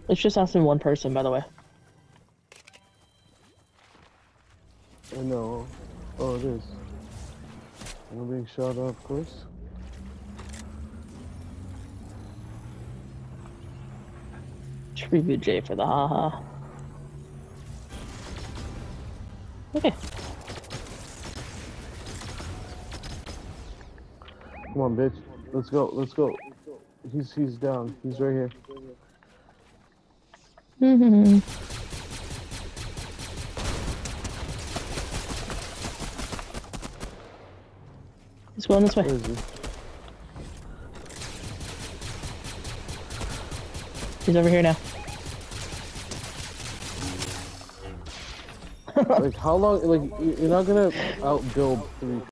It's just asking one person, by the way. I know. Oh, it is. I'm being shot at, of course. Tribute J for the haha. Okay. Come on, bitch. Let's go. Let's go. He's down. He's right here. He's going this way. Where is he? He's over here now. Like, how long? Like, you're not gonna outbuild 3